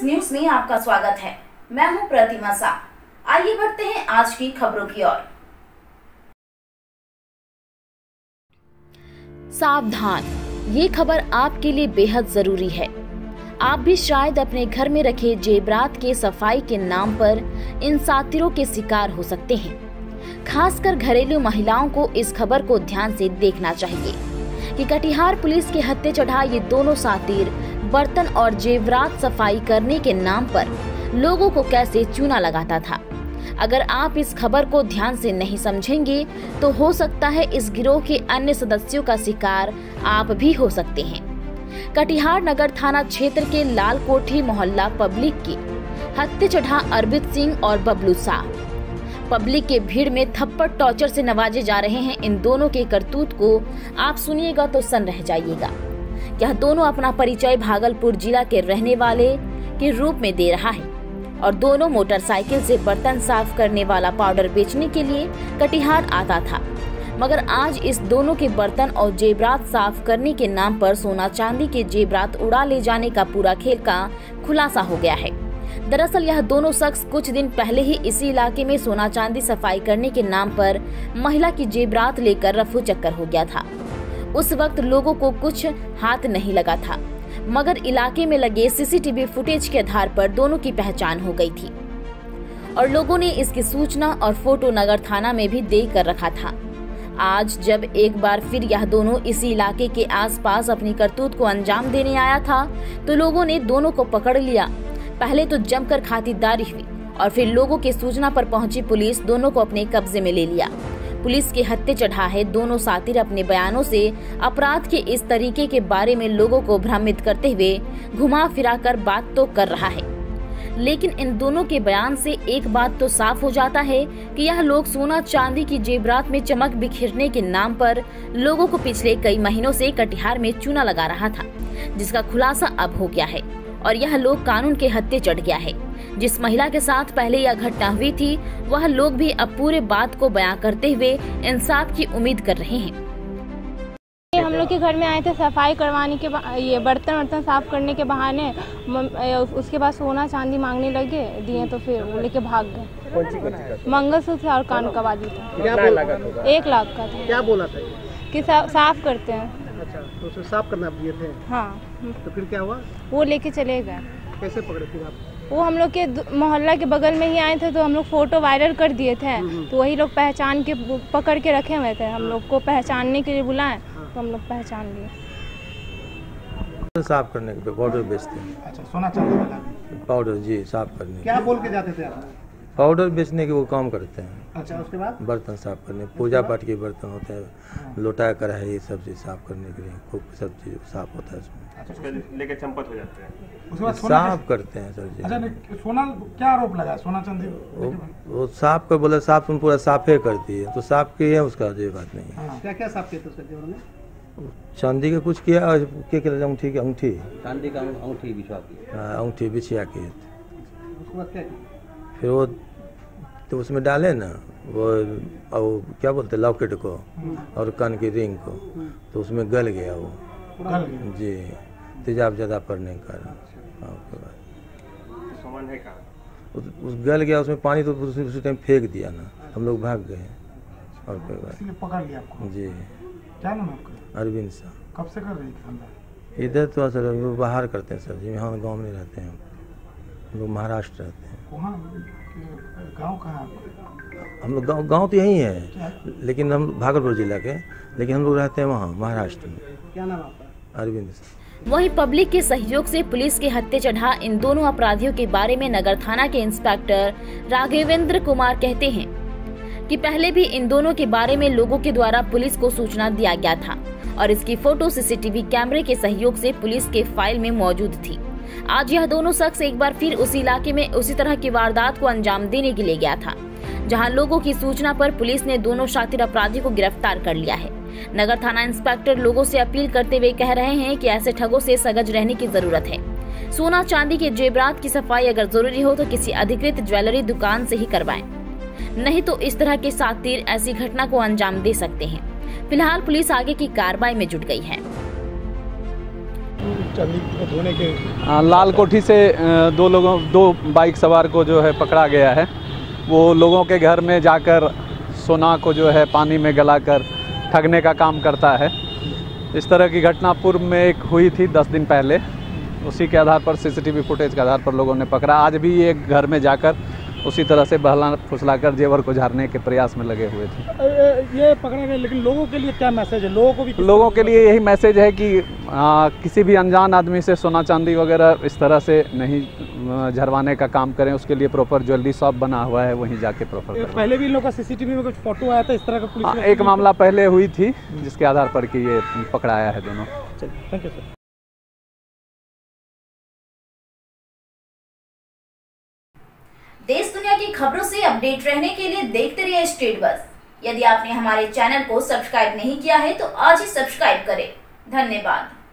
News में आपका स्वागत है। मैं हूं प्रतिमा शाह। आइए बढ़ते हैं आज की खबरों की ओर। सावधान, ये खबर आपके लिए बेहद जरूरी है। आप भी शायद अपने घर में रखे जेवरात के सफाई के नाम पर इन सातिरों के शिकार हो सकते हैं। खासकर घरेलू महिलाओं को इस खबर को ध्यान से देखना चाहिए कि कटिहार पुलिस के हत्थे चढ़ा ये दोनों सातिर बर्तन और जेवरात सफाई करने के नाम पर लोगों को कैसे चूना लगाता था। अगर आप इस खबर को ध्यान से नहीं समझेंगे तो हो सकता है इस गिरोह के अन्य सदस्यों का शिकार आप भी हो सकते हैं। कटिहार नगर थाना क्षेत्र के लाल कोठी मोहल्ला पब्लिक की हत्थे चढ़ा अरविंद सिंह और बबलू शाह पब्लिक के भीड़ में थप्पड़ टॉर्चर से नवाजे जा रहे हैं। इन दोनों के करतूत को आप सुनिएगा तो सन रह जाइएगा। यह दोनों अपना परिचय भागलपुर जिला के रहने वाले के रूप में दे रहा है और दोनों मोटरसाइकिल से बर्तन साफ करने वाला पाउडर बेचने के लिए कटिहार आता था, मगर आज इस दोनों के बर्तन और जेवरात साफ करने के नाम पर सोना चांदी के जेवरात उड़ा ले जाने का पूरा खेल का खुलासा हो गया है। दरअसल यह दोनों शख्स कुछ दिन पहले ही इसी इलाके में सोना चांदी सफाई करने के नाम पर महिला की जेवरात लेकर रफू चक्कर हो गया था। उस वक्त लोगों को कुछ हाथ नहीं लगा था, मगर इलाके में लगे सीसीटीवी फुटेज के आधार पर दोनों की पहचान हो गई थी और लोगों ने इसकी सूचना और फोटो नगर थाना में भी दे कर रखा था। आज जब एक बार फिर यह दोनों इसी इलाके के आसपास अपनी करतूत को अंजाम देने आया था तो लोगों ने दोनों को पकड़ लिया। पहले तो जमकर खातिरदारी हुई और फिर लोगों की सूचना पर पहुंची पुलिस दोनों को अपने कब्जे में ले लिया। पुलिस के हत्थे चढ़ा है दोनों सातिर अपने बयानों से अपराध के इस तरीके के बारे में लोगों को भ्रमित करते हुए घुमा फिरा कर बात तो कर रहा है, लेकिन इन दोनों के बयान से एक बात तो साफ हो जाता है कि यह लोग सोना चांदी की जेवरात में चमक बिखेरने के नाम पर लोगों को पिछले कई महीनों से कटिहार में चूना लगा रहा था, जिसका खुलासा अब हो गया है और यह लोग कानून के हत्थे चढ़ गया है। जिस महिला के साथ पहले यह घटना हुई थी वह लोग भी अब पूरे बात को बयां करते हुए इंसाफ की उम्मीद कर रहे हैं। हम लोग के घर में आए थे सफाई करवाने के ये बर्तन साफ करने के बहाने, उसके बाद सोना चांदी मांगने लगे, दिए तो फिर वो लेके भाग गए। मंगलसूत्र और कान का वाली था। क्या लगा था? 1 लाख का था। क्या बोला था कि साफ करते हैं। अच्छा, तो उसे साफ करना दिए थे? हाँ। तो फिर क्या हुआ? वो लेके चले गए। कैसे पकड़े फिर आप? वो हम लोग के मोहल्ला के बगल में ही आए थे तो हम लोग फोटो वायरल कर दिए थे, तो वही लोग पहचान के पकड़ के रखे हुए थे। हम लोग को पहचानने के लिए बुलाए तो हम लोग पहचान लिए। साफ करने के पाउडर बेचते हैं। अच्छा, सोना चांदी वाला पाउडर जी साफ करने। क्या बोल के जाते थे आप? पाउडर बेचने के वो काम करते हैं। अच्छा, उसके बाद बर्तन साफ करने, पूजा पाठ के बर्तन होते हैं, लोटा कढ़ाई ये सब चीज साफ करने के लिए खूब सब चीज साफ होता है उसमें। अच्छा, लेके चंपत हो जाते हैं। उसके बाद साफ करते हैं सर जी। अच्छा, सोना क्या आरोप लगा? सोना चांदी वो साफ कर बोले साफ तुम पूरा साफे कर दिए तो साफ किए है, उसका जो बात नहीं है। क्या क्या साफ किए थे उसके जेवर में? चांदी का कुछ किया और अंगूठी की अंगूठी चांदी का अंगूठी बिछवा की। अंगूठी बिछिया किए। उसके बाद क्या किया? फिर वो तो उसमें डाले ना वो क्या बोलते लॉकेट को और कान की रिंग को, तो उसमें गल गया वो जी, तेजाब ज़्यादा पड़ने के कारण। सामान है कहाँ? उस गल गया, उसमें पानी तो उसी टाइम फेंक दिया ना, हम लोग भाग गए और पकड़ लिया आपको? जी। क्या नाम है आपका? अरविंद शाह। कब से कर रही थी? इधर तो सर बाहर करते हैं सर जी, यहाँ गाँव में रहते हैं हम लोग, महाराष्ट्र रहते हैं। वहाँ गाँव कहाँ? हम लोग गाँव तो यही है, लेकिन हम भागलपुर जिला के, लेकिन हम लोग रहते हैं वहाँ महाराष्ट्र में। क्या नाम आपका? अरविंद। वहीं पब्लिक के सहयोग से पुलिस के हत्थे चढ़ा इन दोनों अपराधियों के बारे में नगर थाना के इंस्पेक्टर राघवेंद्र कुमार कहते हैं कि पहले भी इन दोनों के बारे में लोगों के द्वारा पुलिस को सूचना दिया गया था और इसकी फोटो सीसीटीवी कैमरे के सहयोग से पुलिस के फाइल में मौजूद थी। आज यह दोनों शख्स एक बार फिर उसी इलाके में उसी तरह की वारदात को अंजाम देने के लिए गया था, जहां लोगों की सूचना पर पुलिस ने दोनों शातिर अपराधी को गिरफ्तार कर लिया है। नगर थाना इंस्पेक्टर लोगों से अपील करते हुए कह रहे हैं कि ऐसे ठगों से सजग रहने की जरूरत है। सोना चांदी के जेवरात की सफाई अगर जरूरी हो तो किसी अधिकृत ज्वेलरी दुकान से ही करवाएं, नहीं तो इस तरह के सातिर ऐसी घटना को अंजाम दे सकते हैं। फिलहाल पुलिस आगे की कार्रवाई में जुट गई है। चांदी को धोने के लाल कोठी से दो बाइक सवार को जो है पकड़ा गया है। वो लोगों के घर में जाकर सोना को जो है पानी में गलाकर ठगने का काम करता है। इस तरह की घटना पूर्व में एक हुई थी 10 दिन पहले। उसी के आधार पर सीसीटीवी फुटेज के आधार पर लोगों ने पकड़ा। आज भी ये घर में जाकर उसी तरह से बहला फुसलाकर जेवर को झाड़ने के प्रयास में लगे हुए थे। ये पकड़े गए, लेकिन लोगों के लिए क्या मैसेज है? लोगों के लिए यही मैसेज है कि किसी भी अनजान आदमी से सोना चांदी वगैरह इस तरह से नहीं झरवाने का काम करें। उसके लिए प्रॉपर ज्वेलरी शॉप बना हुआ है, वहीं जाके प्रॉपर। पहले भी इन लोगों का सीसीटीवी में कुछ फोटो आया था इस तरह का? पुलिस एक मामला पहले हुई थी जिसके आधार पर कि ये पकड़ाया है दोनों। Thank you sir. देश दुनिया की खबरों से अपडेट रहने के लिए देखते रहिए स्टेट बस। यदि आपने हमारे चैनल को सब्सक्राइब नहीं किया है तो आज ही सब्सक्राइब करें। धन्यवाद।